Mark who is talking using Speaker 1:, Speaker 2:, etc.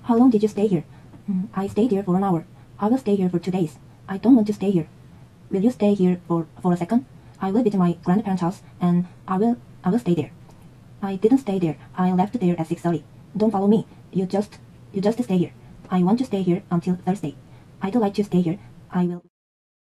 Speaker 1: How long did you stay here? I stayed here for an hour. I will stay here for 2 days. I don't want to stay here. Will you stay here for a second? I live at my grandparents' house, and I will stay there. I didn't stay there. I left there at 6:30. Don't follow me. You just stay here. I want to stay here until Thursday. I'd like to stay here. I will.